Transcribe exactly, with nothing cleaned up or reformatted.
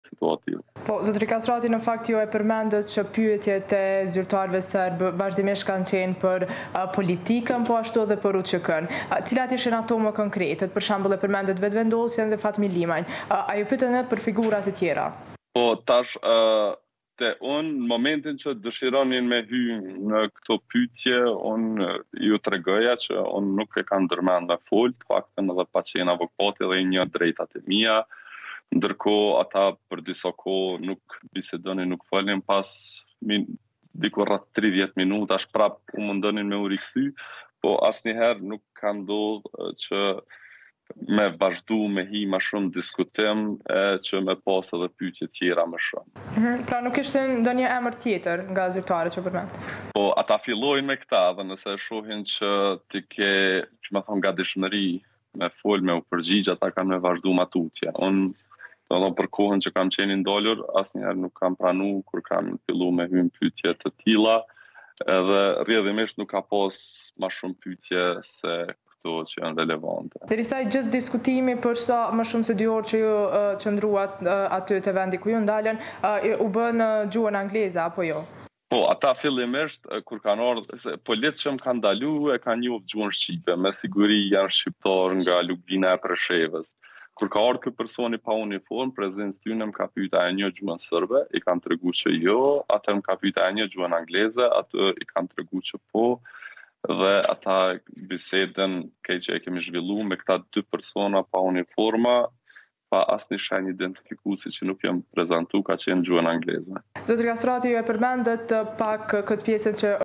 situatë. Po, zotëri Kastrati, në fakt ju e përmendët që pyetjet e zyrtarëve serbë vazhdimisht kanë qenë për uh, politikën, po ashtu edhe për U Q K-n. Uh, cilat ishin ato më konkretet? Për shembull e përmendët vetëvendosjen dhe Fatmi Limajn. Uh, a ju pyetën edhe për figurat e tjera? Po, tash, uh, te unë, në momentin që dëshironin me hy në këto pyetje, unë ju tregoja që unë nuk e kam ndërmend me fol, të paktën edhe pa qenë avokati dhe një drejtat e mia. Ndërkohë ata për disa kohë nuk bisedonin, nuk folnin, pas min, diku rreth tridhjetë minuta, prap u mundonin me u rikthy, po asnjëherë nuk ka ndodhur që me vazhdu me hi ma shumë diskutim e që me pas edhe pyetje tjera më shumë. Mm -hmm. Pra nuk ishte ndonjë emër tjetër nga zyrtarët që përmend? Po ata fillojnë me këta dhe nëse shohin që ti ke, që me thonë, gatishmëri me fol, me u përgjigj, ata kanë me vazhdu ma tutje. Unë do për kohën që kam qenë ndalur, asnjëherë nuk kam pranu kur kam fillu me hym pyetje të tilla, edhe rrjedhimisht nuk ka pas ma shumë pyetje se këto që janë relevante. Derisa i gjithë diskutimi për sa më shumë se dy orë që ju uh, qëndruat uh, aty te vendi ku ju ndalen, uh, u bën uh, gjuhën angleze apo jo? Po, ata fillimisht kur kanë ardhur, politë që më kanë ndalu e kanë njohur gjuhën shqipe, me siguri janë shqiptar nga Lugina e Preshevës. Kur ka ardhur ky personi pa uniform, prezencë tyne më ka pyetur a e njeh gjuhën serbe, i kam treguar që jo, atë më ka pyetur a e njeh gjuhën angleze, atë i kam treguar që po, dhe ata bisedën keq që e kemi zhvilluar me këta dy persona pa uniforma, pa asnjë shenjë identifikuesi që nuk jam prezantu, ka qenë gjuhën angleze. Zotëri Kastrati, ju e përmendët pak këtë pjesën që